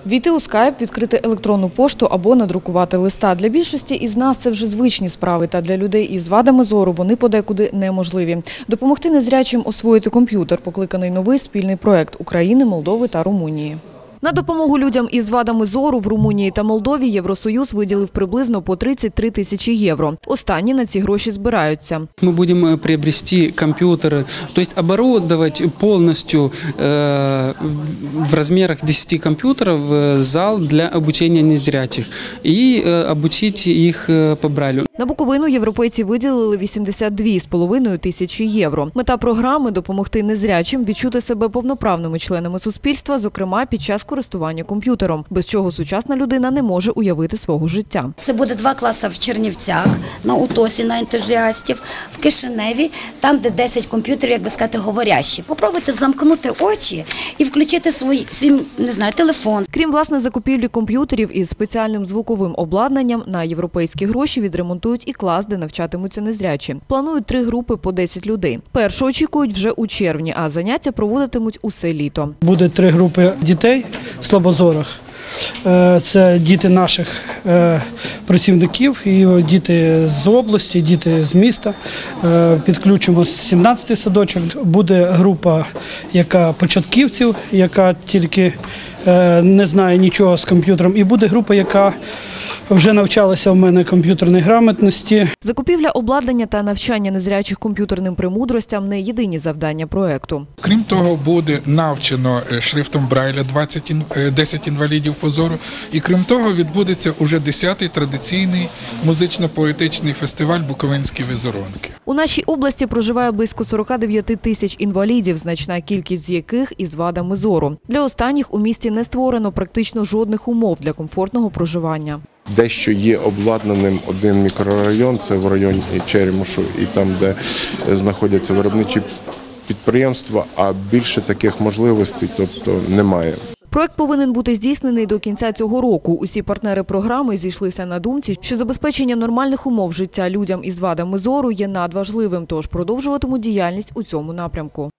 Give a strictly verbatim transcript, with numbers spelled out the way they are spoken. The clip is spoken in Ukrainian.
Війти у скайп, відкрити електронну пошту або надрукувати листа. Для більшості із нас це вже звичні справи, та для людей із вадами зору вони подекуди неможливі. Допомогти незрячим освоїти комп'ютер – покликаний новий спільний проект України, Молдови та Румунії. На допомогу людям із вадами зору в Румунії та Молдові Євросоюз виділив приблизно по тридцять три тисячі євро. Останні на ці гроші збираються. Ми будемо приобрести комп'ютери, тобто оборудовувати повністю в розмірах десяти комп'ютерів зал для обучення незрячих і обучити їх по Брайлю. На Буковину європейці виділили вісімдесят дві з половиною тисячі євро. Мета програми – допомогти незрячим відчути себе повноправними членами суспільства, зокрема під час користування комп'ютером, без чого сучасна людина не може уявити свого життя. Це буде два класи в Чернівцях, на УТОСі, на ентузіастів, в Кишиневі, там, де десять комп'ютерів, як би сказати, говорящі. Попробуйте замкнути очі і включити свій, свій, не знаю, телефон. Крім, власне, закупівлі комп'ютерів із спеціальним звуковим обладнанням, на європейські гроші відремонтують і клас, де навчатимуться незрячі. Планують три групи по десять людей. Першу очікують вже у червні, а заняття проводитимуть усе літо. Буде три групи дітей слабозорих. Це діти наших працівників, і діти з області, діти з міста. Підключимо сімнадцятий садочок. Буде група, яка початківців, яка тільки не знає нічого з комп'ютером. І буде група, яка вже навчалася в мене комп'ютерній грамотності. Закупівля обладнання та навчання незрячих комп'ютерним премудростям – не єдині завдання проєкту. Крім того, буде навчено шрифтом Брайля десять інвалідів по зору. І крім того, відбудеться уже десятий традиційний музично-поетичний фестиваль «Буковинські візерунки». У нашій області проживає близько сорока дев'яти тисяч інвалідів, значна кількість з яких із вадами зору. Для останніх у місті не створено практично жодних умов для комфортного проживання. Дещо є обладнаним один мікрорайон, це в районі Черемошу, і там, де знаходяться виробничі підприємства, а більше таких можливостей тобто немає. Проект повинен бути здійснений до кінця цього року. Усі партнери програми зійшлися на думці, що забезпечення нормальних умов життя людям із вадами зору є надважливим, тож продовжуватимуть діяльність у цьому напрямку.